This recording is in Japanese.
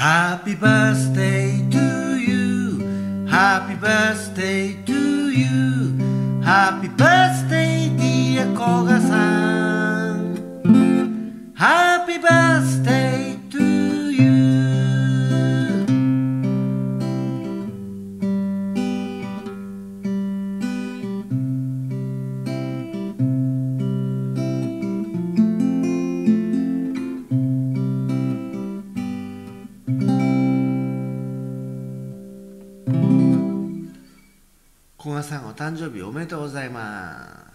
Happy birthday to you Happy birthday to you Happy birthday dear 古賀さん Happy birthday to you 古賀さんお誕生日おめでとうございます。